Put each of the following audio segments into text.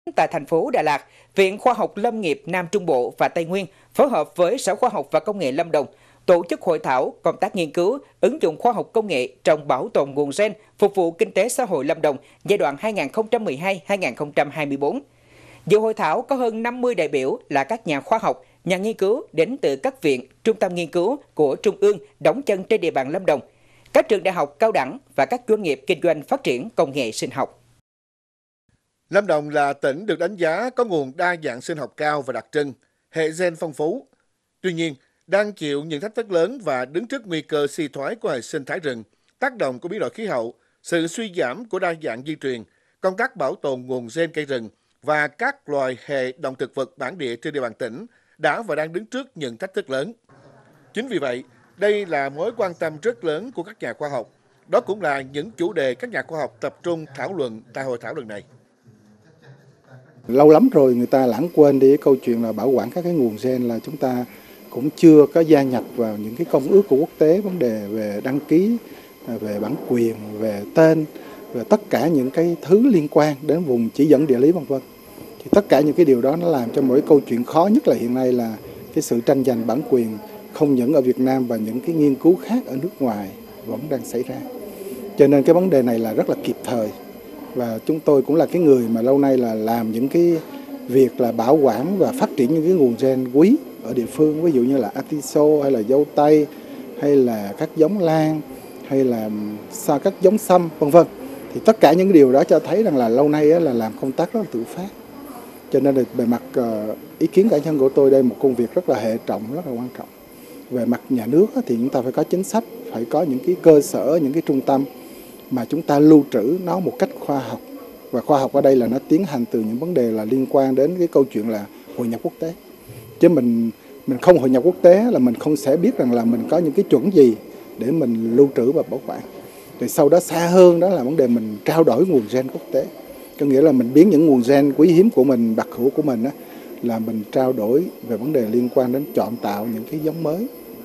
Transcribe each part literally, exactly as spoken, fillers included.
Tại thành phố Đà Lạt, Viện Khoa học Lâm nghiệp Nam Trung Bộ và Tây Nguyên phối hợp với Sở Khoa học và Công nghệ Lâm Đồng tổ chức hội thảo công tác nghiên cứu, ứng dụng khoa học công nghệ trong bảo tồn nguồn gen phục vụ kinh tế xã hội Lâm Đồng giai đoạn hai nghìn không trăm mười hai đến hai nghìn không trăm hai mươi tư. Dự hội thảo có hơn năm mươi đại biểu là các nhà khoa học, nhà nghiên cứu đến từ các viện, trung tâm nghiên cứu của Trung ương đóng chân trên địa bàn Lâm Đồng, các trường đại học cao đẳng và các doanh nghiệp kinh doanh phát triển công nghệ sinh học. Lâm Đồng là tỉnh được đánh giá có nguồn đa dạng sinh học cao và đặc trưng, hệ gen phong phú. Tuy nhiên, đang chịu những thách thức lớn và đứng trước nguy cơ suy thoái của hệ sinh thái rừng, tác động của biến đổi khí hậu, sự suy giảm của đa dạng di truyền, công tác bảo tồn nguồn gen cây rừng và các loài hệ động thực vật bản địa trên địa bàn tỉnh đã và đang đứng trước những thách thức lớn. Chính vì vậy, đây là mối quan tâm rất lớn của các nhà khoa học. Đó cũng là những chủ đề các nhà khoa học tập trung thảo luận tại hội thảo lần này. Lâu lắm rồi người ta lãng quên đi cái câu chuyện là bảo quản các cái nguồn gen, là chúng ta cũng chưa có gia nhập vào những cái công ước của quốc tế, vấn đề về đăng ký, về bản quyền, về tên, về tất cả những cái thứ liên quan đến vùng chỉ dẫn địa lý vân vân. Thì tất cả những cái điều đó nó làm cho mỗi câu chuyện khó nhất là hiện nay là cái sự tranh giành bản quyền không những ở Việt Nam và những cái nghiên cứu khác ở nước ngoài vẫn đang xảy ra. Cho nên cái vấn đề này là rất là kịp thời. Và chúng tôi cũng là cái người mà lâu nay là làm những cái việc là bảo quản và phát triển những cái nguồn gen quý ở địa phương, ví dụ như là atiso hay là dâu tây hay là các giống lan hay là sao các giống sâm vân vân. Thì tất cả những cái điều đó cho thấy rằng là lâu nay là làm công tác rất là tự phát. Cho nên là về mặt ý kiến cá nhân của tôi, đây một công việc rất là hệ trọng, rất là quan trọng. Về mặt nhà nước thì chúng ta phải có chính sách, phải có những cái cơ sở, những cái trung tâm mà chúng ta lưu trữ nó một cách khoa học. Và khoa học ở đây là nó tiến hành từ những vấn đề là liên quan đến cái câu chuyện là hội nhập quốc tế. Chứ mình mình không hội nhập quốc tế là mình không sẽ biết rằng là mình có những cái chuẩn gì để mình lưu trữ và bảo quản. Rồi sau đó xa hơn đó là vấn đề mình trao đổi nguồn gen quốc tế. Có nghĩa là mình biến những nguồn gen quý hiếm của mình, đặc hữu của mình đó, là mình trao đổi về vấn đề liên quan đến chọn tạo những cái giống mới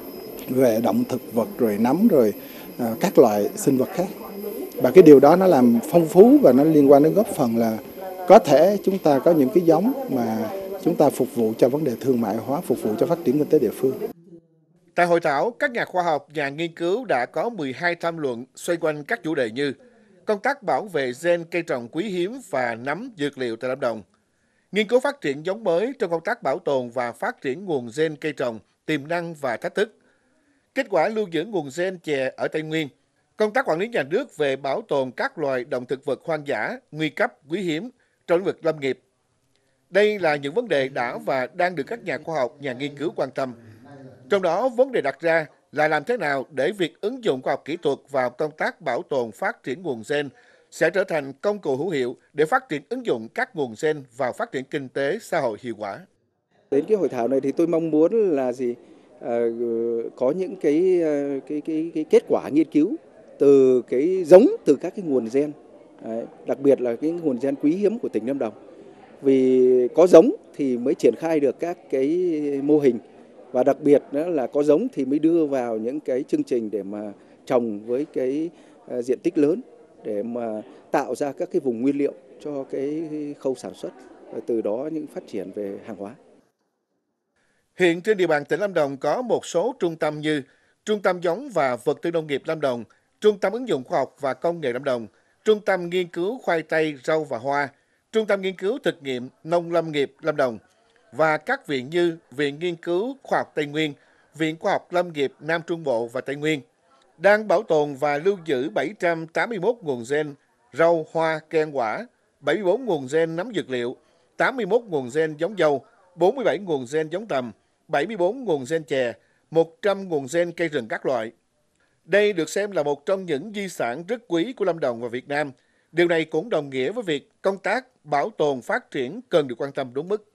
về động thực vật, rồi nấm, rồi à, các loại sinh vật khác. Và cái điều đó nó làm phong phú và nó liên quan đến góp phần là có thể chúng ta có những cái giống mà chúng ta phục vụ cho vấn đề thương mại hóa, phục vụ cho phát triển kinh tế địa phương. Tại hội thảo, các nhà khoa học, nhà nghiên cứu đã có mười hai tham luận xoay quanh các chủ đề như công tác bảo vệ gen cây trồng quý hiếm và nấm dược liệu tại Lâm Đồng, nghiên cứu phát triển giống mới trong công tác bảo tồn và phát triển nguồn gen cây trồng, tiềm năng và thách thức, kết quả lưu giữ nguồn gen chè ở Tây Nguyên, công tác quản lý nhà nước về bảo tồn các loài động thực vật hoang dã, nguy cấp, quý hiếm trong lĩnh vực lâm nghiệp. Đây là những vấn đề đã và đang được các nhà khoa học, nhà nghiên cứu quan tâm. Trong đó, vấn đề đặt ra là làm thế nào để việc ứng dụng khoa học kỹ thuật vào công tác bảo tồn phát triển nguồn gen sẽ trở thành công cụ hữu hiệu để phát triển ứng dụng các nguồn gen vào phát triển kinh tế xã hội hiệu quả. Đến cái hội thảo này thì tôi mong muốn là gì? À, có những cái, cái cái cái kết quả nghiên cứu từ cái giống, từ các cái nguồn gen. Đấy, đặc biệt là cái nguồn gen quý hiếm của tỉnh Lâm Đồng. Vì có giống thì mới triển khai được các cái mô hình, và đặc biệt nữa là có giống thì mới đưa vào những cái chương trình để mà trồng với cái diện tích lớn để mà tạo ra các cái vùng nguyên liệu cho cái khâu sản xuất, và từ đó những phát triển về hàng hóa. Hiện trên địa bàn tỉnh Lâm Đồng có một số trung tâm như Trung tâm giống và vật tư nông nghiệp Lâm Đồng, Trung tâm ứng dụng khoa học và công nghệ Lâm Đồng, Trung tâm nghiên cứu khoai tây, rau và hoa, Trung tâm nghiên cứu thực nghiệm nông lâm nghiệp Lâm Đồng và các viện như Viện Nghiên cứu Khoa học Tây Nguyên, Viện Khoa học Lâm nghiệp Nam Trung Bộ và Tây Nguyên, đang bảo tồn và lưu giữ bảy trăm tám mươi mốt nguồn gen rau, hoa, cây ăn quả, bảy mươi bốn nguồn gen nấm dược liệu, tám mươi mốt nguồn gen giống dâu, bốn mươi bảy nguồn gen giống tầm, bảy mươi bốn nguồn gen chè, một trăm nguồn gen cây rừng các loại. Đây được xem là một trong những di sản rất quý của Lâm Đồng và Việt Nam. Điều này cũng đồng nghĩa với việc công tác bảo tồn phát triển cần được quan tâm đúng mức.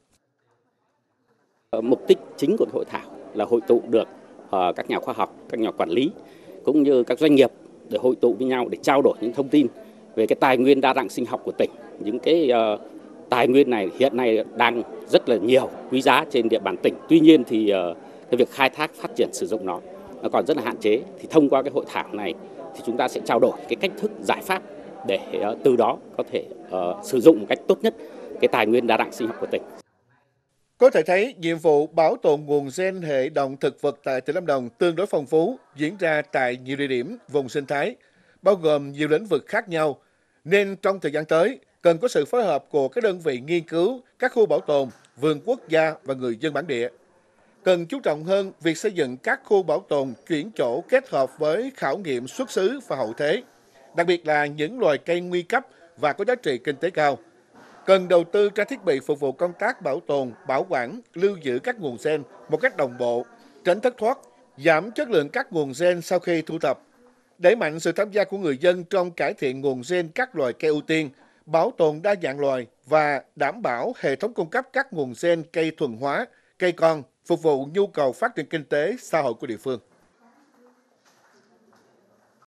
Mục đích chính của hội thảo là hội tụ được uh, các nhà khoa học, các nhà quản lý cũng như các doanh nghiệp để hội tụ với nhau để trao đổi những thông tin về cái tài nguyên đa dạng sinh học của tỉnh. Những cái uh, tài nguyên này hiện nay đang rất là nhiều, quý giá trên địa bàn tỉnh. Tuy nhiên thì uh, cái việc khai thác, phát triển, sử dụng nó nó còn rất là hạn chế. Thì thông qua cái hội thảo này thì chúng ta sẽ trao đổi cái cách thức, giải pháp để uh, từ đó có thể uh, sử dụng một cách tốt nhất cái tài nguyên đa dạng sinh học của tỉnh. Có thể thấy, nhiệm vụ bảo tồn nguồn gen hệ động thực vật tại tỉnh Lâm Đồng tương đối phong phú, diễn ra tại nhiều địa điểm vùng sinh thái, bao gồm nhiều lĩnh vực khác nhau, nên trong thời gian tới, cần có sự phối hợp của các đơn vị nghiên cứu, các khu bảo tồn, vườn quốc gia và người dân bản địa. Cần chú trọng hơn việc xây dựng các khu bảo tồn chuyển chỗ kết hợp với khảo nghiệm xuất xứ và hậu thế, đặc biệt là những loài cây nguy cấp và có giá trị kinh tế cao. Cần đầu tư trang thiết bị phục vụ công tác bảo tồn, bảo quản, lưu giữ các nguồn gen một cách đồng bộ, tránh thất thoát, giảm chất lượng các nguồn gen sau khi thu thập, đẩy mạnh sự tham gia của người dân trong cải thiện nguồn gen các loài cây ưu tiên, bảo tồn đa dạng loài và đảm bảo hệ thống cung cấp các nguồn gen cây thuần hóa, cây con, phục vụ nhu cầu phát triển kinh tế xã hội của địa phương.